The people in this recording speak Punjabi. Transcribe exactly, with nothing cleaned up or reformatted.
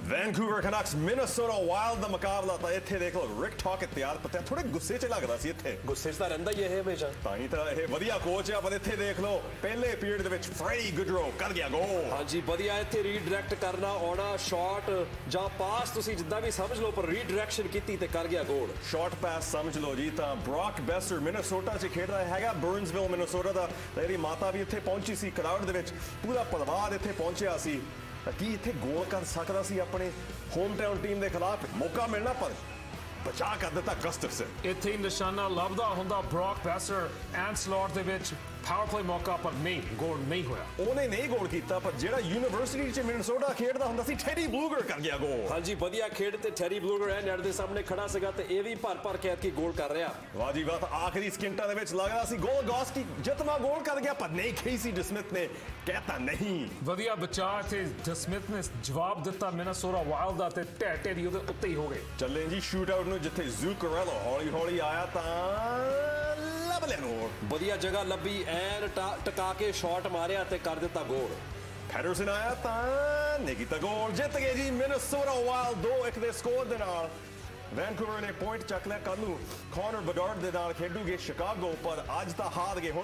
ਵੈਨਕੂਵਰ ਕਨਕਸ ਮਿਨੇਸੋਟਾ ਵਾਈਲਡ ਦਾ ਮੁਕਾਬਲਾ ਤਾਂ ਇੱਥੇ ਦੇਖ ਲਓ ਰਿਕ ਟੌਕਟ ਤਿਆਰ ਪਤਾ ਥੋੜੇ ਗੁੱਸੇ 'ਚ ਲੱਗਦਾ ਸੀ ਇੱਥੇ ਗੁੱਸੇ 'ਚ ਤਾਂ ਰਹਿੰਦਾ ਹੀ ਇਹ ਹਮੇਸ਼ਾ ਤਾਂ ਹੀ ਤਾਂ ਇਹ ਵਧੀਆ ਕੋਚ ਆ ਪਰ ਇੱਥੇ ਦੇਖ ਲਓ ਪਹਿਲੇ ਪੀਰੀਅਡ ਦੇ ਵਿੱਚ ਫਰੈਡੀ ਗੁਡਰੋ ਕਰ ਗਿਆ ਗੋਲ ਹਾਂਜੀ ਵਧੀਆ ਇੱਥੇ ਰੀਡਾਇਰੈਕਟ ਕਰਨਾ ਆਉਣਾ ਸ਼ਾਟ ਜਾਂ ਪਾਸ ਤੁਸੀਂ ਜਿੱਦਾਂ ਵੀ ਸਮਝ ਲਓ ਪਰ ਰੀਡਾਇਰੈਕਸ਼ਨ ਕੀਤੀ ਤੇ ਕਰ ਗਿਆ ਗੋਲ ਸ਼ਾਟ ਪਾਸ ਸਮਝ ਲਓ ਜੀ ਤਾਂ ਬ੍ਰੌਕ ਬੈਸਟਰ ਮਿਨੇਸੋਟਾ 'ਚ ਖੇਡਦਾ ਹੈਗਾ ਬਰਨਸਵਿਲ ਮਿਨੇਸੋਟਾ ਦਾ ਇਹਦੀ ਮਾਤਾ ਵੀ ਇੱਥੇ ਪਹੁੰਚੀ ਸੀ ਕਰਾਊਡ ਦੇ ਵਿੱਚ ਪੂਰਾ ਪਰਿਵਾਰ ਇੱਥੇ ਪਹੁੰਚਿਆ ਸੀ ਕੀ ਇੱਥੇ ਗੋਲ ਕਰ ਸਕਦਾ ਸੀ ਆਪਣੇ ਹੋਮ ਟਾਊਨ ਟੀਮ ਦੇ ਖਿਲਾਫ ਮੌਕਾ ਮਿਲਣਾ ਪਰ ਬਚਾ ਕਰ ਦਿੱਤਾ ਗਸਟਰਸਨ ਇੱਥੇ ਹੀ ਨਿਸ਼ਾਨਾ ਲੱਭਦਾ ਹੁੰਦਾ ਬ੍ਰੌਕ ਬੈਸਟਰ ਐਂਡ ਸਲੌਟ ਦੇ ਵਿੱਚ ਪਾਵਰ ਪਲੇ ਮੌਕਾ ਪਰ ਨਹੀਂ ਗੋਲ ਨਹੀਂ ਹੋਇਆ ਉਹਨੇ ਨਹੀਂ ਗੋਲ ਕੀਤਾ ਪਰ ਜਿਹੜਾ ਯੂਨੀਵਰਸਿਟੀ 'ਚ ਮਿਨੇਸੋਟਾ ਖੇਡਦਾ ਹੁੰਦਾ ਸੀ ਟੈਰੀ ਬਲੂਗਰ ਕਰ ਗਿਆ ਗੋਲ ਹਾਂਜੀ ਵਧੀਆ ਖੇਡ ਤੇ ਟੈਰੀ ਬਲੂਗਰ ਐ ਨੈਟ ਦੇ ਸਾਹਮਣੇ ਖੜਾ ਸੀਗਾ ਤੇ ਇਹ ਵੀ ਭਰ ਭਰ ਕੇ ਐਤਕੀ ਗੋਲ ਕਰ ਰਿਹਾ ਵਾਹ ਜੀ ਵਾਹ ਆਖਰੀ ਸਕਿੰਟਾਂ ਦੇ ਵਿੱਚ ਲੱਗਦਾ ਸੀ ਗੋਲ ਗੋਸਕੀ ਜਿਤਨਾ ਗੋਲ ਕਰ ਗਿਆ ਪਰ ਨਹੀਂ ਖੇਸੀ ਡਿਸਮਿਥ ਨੇ ਕਹਿਤਾ ਨਹੀਂ ਵਧੀਆ ਬਚਾ ਤੇ ਡਿਸਮਿਥ ਨੇ ਜਵਾਬ ਦਿੱਤਾ ਮਿਨੇਸੋਟਾ ਵਾਈਲਡ ਦਾ ਤੇ ਢਹਿ ਢੇਰੀ ਉਹਦੇ ਉੱਤੇ ਹੀ ਹੋ ਗਏ ਚੱਲੇ ਜੀ ਸ਼ੂਟ ਆਊਟ ਨੂੰ ਜਿੱਥੇ ਜ਼ੂਕਰੈਲੋ ਹੌਲੀ ਹੌਲੀ ਆਇਆ ਤਾਂ ਵਧੀਆ ਜਗ੍ਹਾ ਲੱਭੀ ਐਨ ਟਕਾ ਕੇ ਸ਼ਾਟ ਮਾਰਿਆ ਤੇ ਕਰ ਦਿੱਤਾ ਗੋਲ ਪੈਟਰਸਨ ਆਇਆ ਤਾਂ ਨੇ ਕੀਤਾ ਗੋਲ ਜਿੱਤ ਗਏ ਜੀ ਮਿਨੇਸੋਟਾ ਵਾਈਲਡ ਦੋ ਇੱਕ ਦੇ ਸਕੋਰ ਦੇ ਨਾਲ ਵੈਨਕੂਵਰ ਨੇ ਪੁਆਇੰਟ ਚੱਕ ਲਿਆ ਕੱਲ ਨੂੰ ਕਾਨਰ ਬਡਾਰਡ ਦੇ ਨਾਲ ਖੇਡੂਗੇ ਸ਼ਿਕਾਗੋ ਪਰ ਅੱਜ ਤਾਂ ਹਾਰ ਗਏ